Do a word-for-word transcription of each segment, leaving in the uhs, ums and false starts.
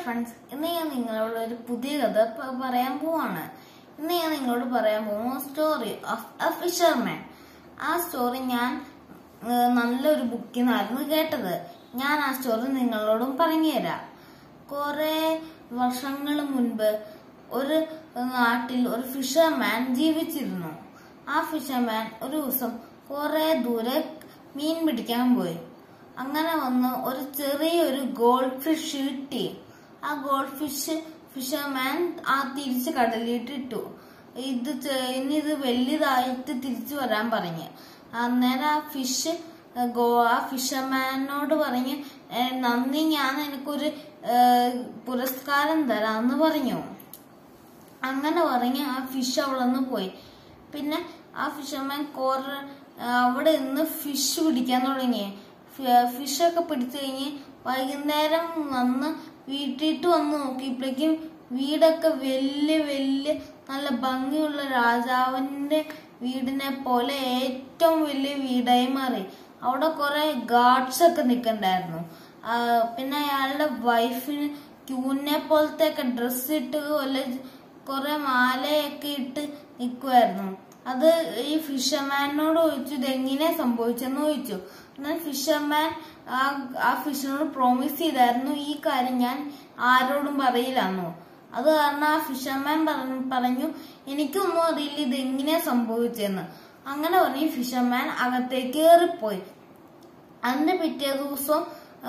Friends, ഇന്ന് ഞാൻ നിങ്ങളോട് ഒരു പുതിയ കഥ പറയാൻ പോവാണ്. ഇന്ന് ഞാൻ നിങ്ങളോട് പറയാൻ പോകുന്ന സ്റ്റോറി ഓഫ് എ ഫിഷർമാൻ. ആ സ്റ്റോറി ഞാൻ നല്ലൊരു ബുക്കിൽ നിന്നായിരുന്നു കേട്ടത്. ഞാൻ ആ സ്റ്റോറി നിങ്ങളോടും പറഞ്ഞു തരാം. കുറെ വർഷങ്ങൾ മുൻപ് ഒരു നാട്ടിൽ ഒരു ഫിഷർമാൻ ജീവിച്ചിരുന്നു. ആ ഫിഷർമാൻ ഒരു ദിവസം കുറെ ദൂരെ മീൻ പിടിക്കാൻ പോയി. അങ്ങനെ വന്ന് ഒരു ചെറിയൊരു ഗോൾഡ് ഫിഷ് കിട്ടി. ആ ഗോൾഡ് ഫിഷ് ഫിഷർമാൻ ആ തിരിച്ച് കടലിട്ടിട്ടു. ഇത് ഇനി ഇത് വലുതായിട്ട് തിരിച്ചു വരാൻ പറഞ്ഞ്. അന്നേരം ആ ഫിഷ് ആ ഫിഷർമാനോട് പറഞ്ഞ്, നന്ദി, ഞാൻ എനിക്കൊരു പുരസ്കാരം തരാന്ന് പറഞ്ഞു. അങ്ങനെ പറഞ്ഞ് ആ ഫിഷ് അവിടെ നിന്ന് പോയി. പിന്നെ ആ ഫിഷർമാൻ കുറെ അവിടെ നിന്ന് ഫിഷ് പിടിക്കാൻ തുടങ്ങി. ഫിഷൊക്കെ പിടിച്ചു കഴിഞ്ഞ് വൈകുന്നേരം വന്ന് വീട്ടിട്ട് വന്ന് നോക്കിയപ്പോഴേക്കും വീടൊക്കെ വലിയ വലിയ നല്ല ഭംഗിയുള്ള രാജാവിന്റെ വീടിനെ പോലെ ഏറ്റവും വലിയ വീടായി മാറി. അവിടെ കുറെ ഗാർഡ്സ് ഒക്കെ നിൽക്കണ്ടായിരുന്നു. പിന്നെ അയാളുടെ വൈഫിന് ക്യൂനെ പോലത്തെ ഒക്കെ ഡ്രസ് ഇട്ട് വല്ല കുറെ മാലയൊക്കെ ഇട്ട് നിൽക്കുമായിരുന്നു. അത് ഈ ഫിഷർമാനോട് ചോദിച്ചു, ഇതെങ്ങനെ സംഭവിച്ചെന്ന് ചോദിച്ചു. എന്നാൽ ഫിഷർമാൻ ആ ആ ഫിഷിനോട് പ്രോമിസ് ചെയ്തായിരുന്നു, ഈ കാര്യം ഞാൻ ആരോടും പറയില്ലെന്നു. അത് കാരണം ആ ഫിഷർമാൻ പറഞ്ഞു, എനിക്കൊന്നും അറിയില്ല ഇതെങ്ങനെയാ സംഭവിച്ചെന്ന്. അങ്ങനെ പറഞ്ഞ് ഫിഷർമാൻ അകത്തേക്ക് കയറിപ്പോയി. അതിന്റെ പിറ്റേ ദിവസം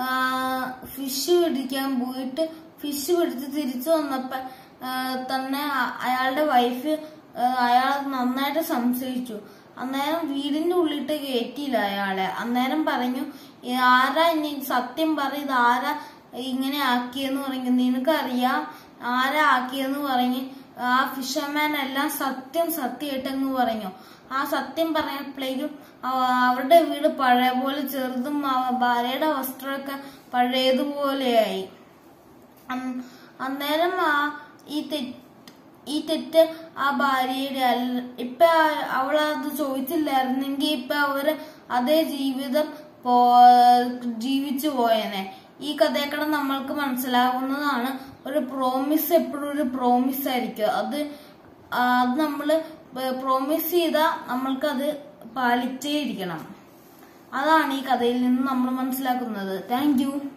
ഫിഷ് പിടിക്കാൻ പോയിട്ട് ഫിഷ് പിടിച്ച് തിരിച്ചു വന്നപ്പോ തന്നെ അയാളുടെ വൈഫ് അയാൾ നന്നായിട്ട് സംശയിച്ചു. അന്നേരം വീടിന്റെ ഉള്ളിട്ട് കയറ്റിയില്ല അയാളെ. അന്നേരം പറഞ്ഞു, ആരാ ഇനി സത്യം പറ, ഇത് ആരാ ഇങ്ങനെ ആക്കിയെന്ന് പറഞ്ഞു, നിനക്കറിയാം ആരാ ആക്കിയെന്ന് പറഞ്ഞ് ആ ഫിഷർമാൻ എല്ലാം സത്യം സത്യമായിട്ടെന്ന് പറഞ്ഞു. ആ സത്യം പറഞ്ഞപ്പോഴേക്കും അവരുടെ വീട് പഴയ പോലെ ചെറുതും ഭാര്യയുടെ വസ്ത്രമൊക്കെ പഴയതുപോലെയായി. അന്നേരം ആ ഈ തെറ്റ് ഈ തെറ്റ് ആ ഭാര്യയുടെ അല്ല. ഇപ്പൊ അവളത് ചോദിച്ചില്ലായിരുന്നെങ്കിൽ ഇപ്പൊ അവര് അതേ ജീവിതം പോ ജീവിച്ചു പോയേനെ. ഈ കഥയൊക്കെ നമ്മൾക്ക് മനസ്സിലാവുന്നതാണ്, ഒരു പ്രോമിസ് എപ്പോഴും ഒരു പ്രോമിസ് ആയിരിക്കും. അത് അത് നമ്മള് പ്രോമിസ് ചെയ്താൽ നമ്മൾക്കത് പാലിച്ചേ ഇരിക്കണം. അതാണ് ഈ കഥയിൽ നിന്ന് നമ്മൾ മനസ്സിലാക്കുന്നത്. Thank U.